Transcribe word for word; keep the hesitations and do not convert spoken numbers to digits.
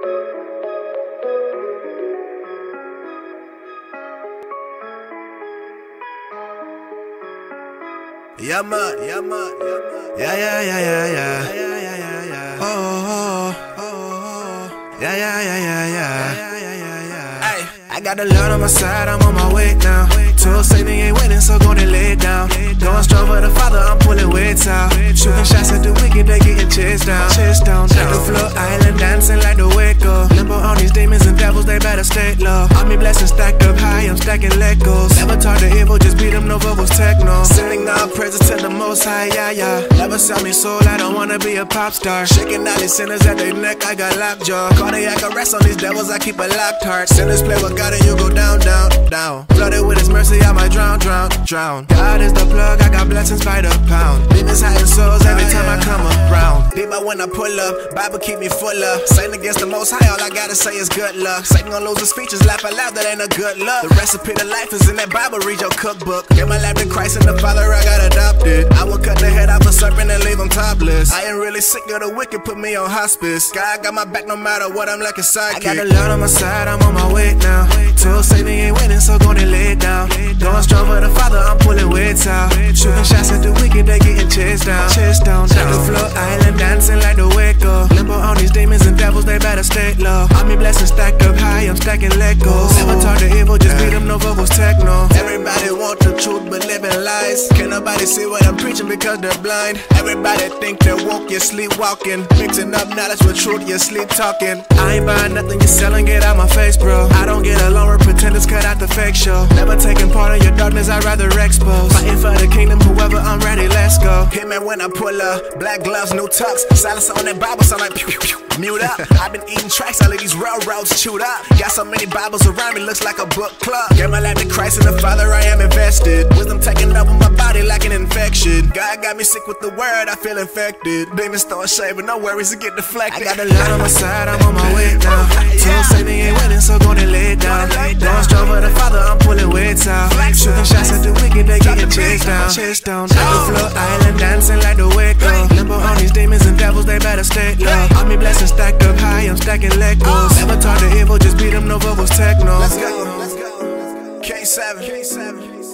Yeah, man, yeah, man, yeah, yeah, yeah, yeah, yeah, yeah, yeah, yeah, yeah. Oh, oh, oh, oh, yeah, yeah, yeah, yeah, yeah, yeah, yeah, yeah. Hey, I got the Lord on my side, I'm on my way now. Told Satan ain't winning, so go and lay down. Going strong for the Father, I'm pulling weights out. Shooting shots at the wicked, they getting chased down, chased down, down. The floor island dancing like the Waco. Limbo on these demons and devils, they better stay low. Army blessings stacked up high, I'm stacking Legos. Never talk to evil, just beat them, no vocals, techno. Sending all praises to the Most High, yeah, yeah. Never sell me soul, I don't wanna be a pop star. Shaking out these sinners at their neck, I got lockjaw. Cardiac arrest on these devils, I keep a locked heart. Sinners play with God and you go down, down, down. Flooded with His mercy, I might drown, drown, drown. God is the plug, I got blessings by the pound. Demons hiding souls every time I come around. Deep out when I pull up, Bible keep me full up. Satan against the Most High, all I gotta say is good luck. Satan gon' lose his speeches, laugh out loud, that ain't a good luck. The recipe to life is in that Bible, read your cookbook. Give my life to Christ and the Father, I got adopted. I will cut the head off a serpent and leave him topless. I ain't really sick of the wicked, put me on hospice. God got my back no matter what, I'm like a sidekick. I got the Lord on my side, I'm on my way now. Told Satan ain't winning, so go and lay down. Going strong for the Father, I'm pulling weights out. Shooting shots at the wicked, they getting chased down, chased down, down. The floor island dancing like the Waco. Limbo on these demons and devils, they better stay low. Army blessings stacked up high, I'm stacking Legos. Never talk to evil, just beat them, no vocals, techno. Everybody want the truth, but living lies. Can't nobody see what I'm preaching because they're blind. Everybody think they're woke, you're sleepwalking. Mixing up knowledge with truth, you're sleep talking. I ain't buying nothing you're selling, get out my face, bro. I don't get along with pretenders, cut out the fake show. Never taking part of your darkness, I'd rather expose. Fighting for the kingdom, whoever, I'm ready, let's go. Hit me when I pull up, black gloves, new tux. Silence on that Bible, sound like pew pew pew. Mute up, I've been eating tracks, all of these railroads chewed up. Got so many Bibles around me, looks like a book club. Gave my life to Christ and the Father, I am invested. Wisdom taking over my body like an infection. God got me sick with the word, I feel infected. Demons start shaving, no worries to get deflected. I got the Lord on my side, I'm on my way now. Told Satan ain't winning, so go and lay down. Going strong for the Father, I'm pulling weights out. Shooting shots at the wicked, they getting chased down, chased down. The floor island dancing like the Waco. Limbo on these demons and devils, they better stay low. Army blessings stacked up high, I'm stacking Legos. Never talk to evil, just beat them, no vocals, techno. Let's go, let's go. K seven.